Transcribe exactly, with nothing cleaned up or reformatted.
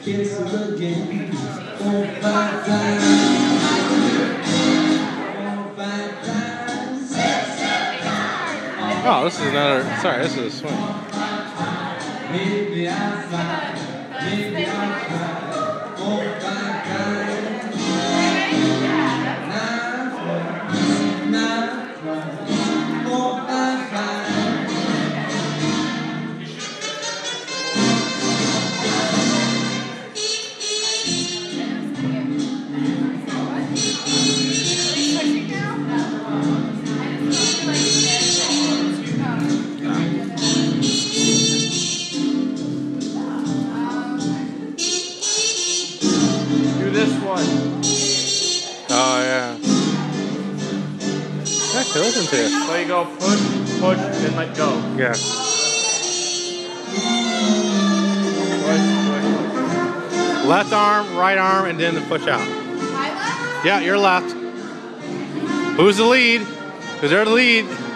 Kiss again. Four, five times. Four, five times. Six, seven, nine. Oh, this is another. Sorry, this is a swing. Maybe I'll fly. Maybe I'll fly. Four, five times. Nine, four, nine, four, four, five, five. This one. Oh yeah. Actually, listen to it. So you go push, push, and let go. Yeah. Push, push. Left arm, right arm, and then the push out. My left? Yeah, your left. Who's the lead? Because they're the lead.